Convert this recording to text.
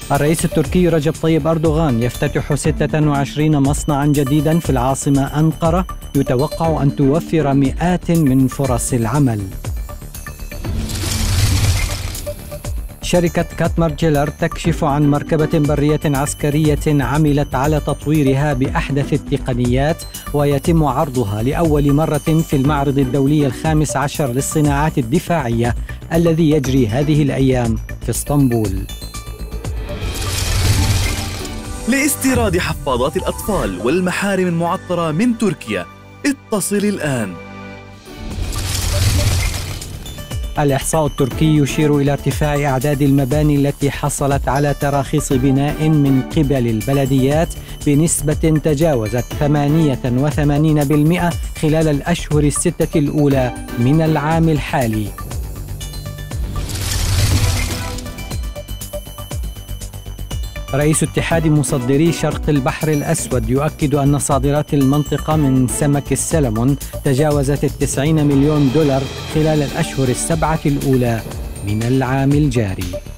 الرئيس التركي رجب طيب أردوغان يفتتح 26 مصنعا جديدا في العاصمة أنقرة، يتوقع أن توفر مئات من فرص العمل. شركة كاتمارجيلر تكشف عن مركبة برية عسكرية عملت على تطويرها بأحدث التقنيات، ويتم عرضها لأول مرة في المعرض الدولي ال15 للصناعات الدفاعية الذي يجري هذه الأيام في اسطنبول. لاستيراد حفاضات الأطفال والمحارم المعطرة من تركيا اتصل الآن. الإحصاء التركي يشير إلى ارتفاع أعداد المباني التي حصلت على تراخيص بناء من قبل البلديات بنسبة تجاوزت 88% خلال الأشهر الستة الأولى من العام الحالي. رئيس اتحاد مصدري شرق البحر الأسود يؤكد أن صادرات المنطقة من سمك السلمون تجاوزت 90 مليون دولار خلال الأشهر السبعة الأولى من العام الجاري.